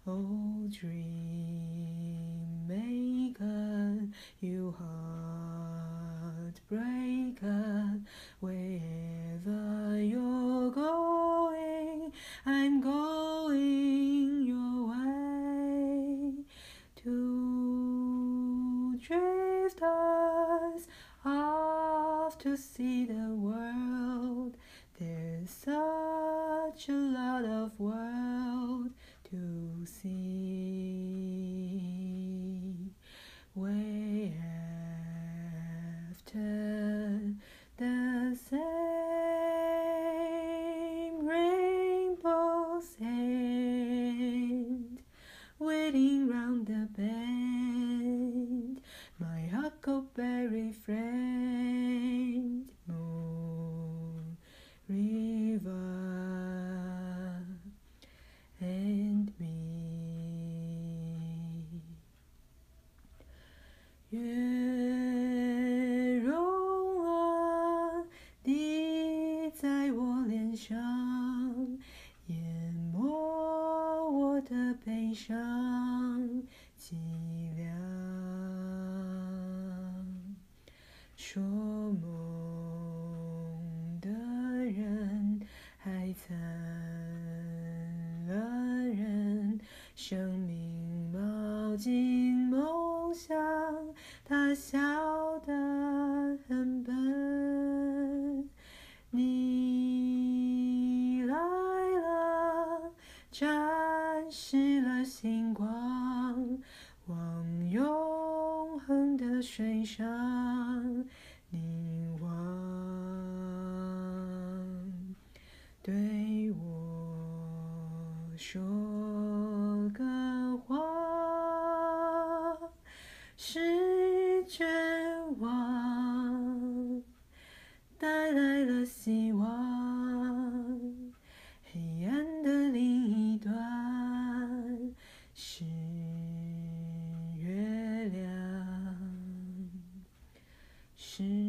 Oh, dream maker, you heartbreaker, wherever you're going, I'm going your way. Two drifters off to see the world. There's such a lot of world to see. Way after the same rainbow's end, waiting round the bend, my huckleberry friend, moon, river, and me. 月融了滴在我脸上，淹没我的悲伤寂寥。说梦的人还残了人，生命冒进梦乡，他笑得很笨。你来了，展示了星光，往永恒的水上凝望，对我说个话，是绝望带来了希望，黑暗的另一端是月亮，是